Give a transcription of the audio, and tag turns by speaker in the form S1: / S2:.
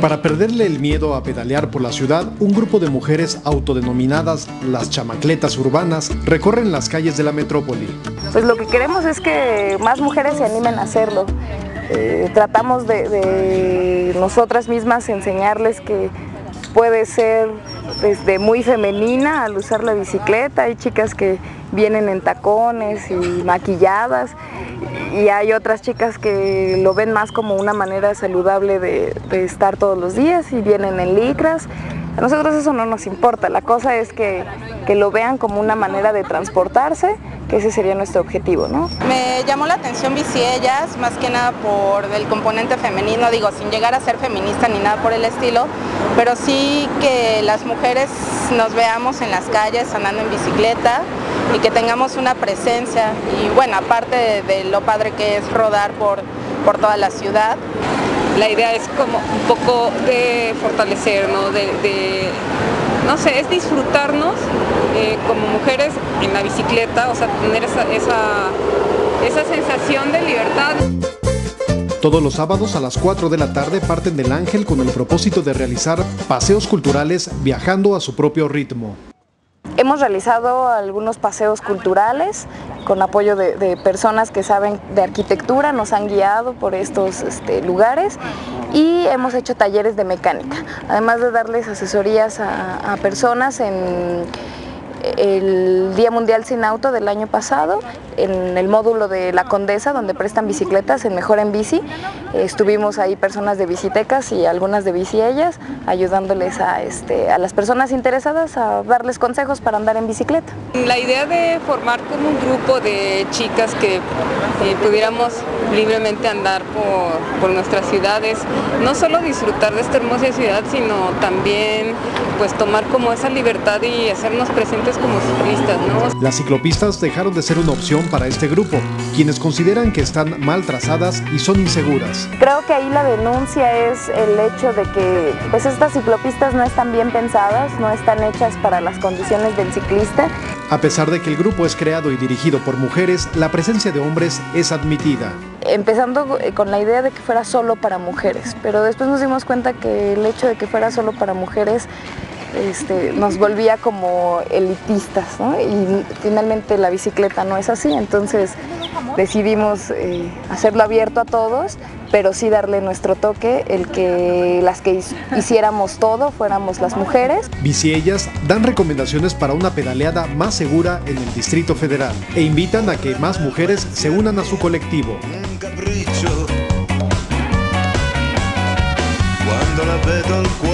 S1: Para perderle el miedo a pedalear por la ciudad, un grupo de mujeres autodenominadas las chamacletas urbanas recorren las calles de la metrópoli.
S2: Pues lo que queremos es que más mujeres se animen a hacerlo. Tratamos de nosotras mismas enseñarles que puede ser desde muy femenina al usar la bicicleta. Hay chicas que vienen en tacones y maquilladas, y hay otras chicas que lo ven más como una manera saludable de estar todos los días y vienen en licras. A nosotros eso no nos importa, la cosa es que lo vean como una manera de transportarse, que ese sería nuestro objetivo, ¿no?
S3: Me llamó la atención Biciellas, más que nada por el componente femenino, digo, sin llegar a ser feminista ni nada por el estilo, pero sí que las mujeres nos veamos en las calles andando en bicicleta y que tengamos una presencia, y bueno, aparte de lo padre que es rodar por toda la ciudad.
S4: La idea es como un poco de fortalecernos, no sé, es disfrutarnos como mujeres en la bicicleta, o sea, tener esa sensación de libertad.
S1: Todos los sábados a las 4 de la tarde parten del Ángel con el propósito de realizar paseos culturales viajando a su propio ritmo.
S2: Hemos realizado algunos paseos culturales con apoyo de personas que saben de arquitectura, nos han guiado por estos lugares, y hemos hecho talleres de mecánica, además de darles asesorías a personas en el Día Mundial Sin Auto del año pasado, en el módulo de La Condesa, donde prestan bicicletas en Mejor en Bici. Estuvimos ahí personas de Bicitecas y algunas de Biciellas, ayudándoles a las personas interesadas a darles consejos para andar en bicicleta.
S4: La idea de formar como un grupo de chicas que pudiéramos libremente andar por nuestras ciudades, no solo disfrutar de esta hermosa ciudad, sino también pues tomar como esa libertad y hacernos presentes como ciclistas, ¿no?
S1: Las ciclopistas dejaron de ser una opción para este grupo, quienes consideran que están mal trazadas y son inseguras.
S2: Creo que ahí la denuncia es el hecho de que pues estas ciclopistas no están bien pensadas, no están hechas para las condiciones del ciclista.
S1: A pesar de que el grupo es creado y dirigido por mujeres, la presencia de hombres es admitida.
S2: Empezando con la idea de que fuera solo para mujeres, pero después nos dimos cuenta que el hecho de que fuera solo para mujeres nos volvía como elitistas, ¿no? Y finalmente la bicicleta no es así, entonces decidimos hacerlo abierto a todos, pero sí darle nuestro toque, el que las que hiciéramos todo fuéramos las mujeres.
S1: Biciellas dan recomendaciones para una pedaleada más segura en el Distrito Federal e invitan a que más mujeres se unan a su colectivo.
S5: Cuando la vedo al cuore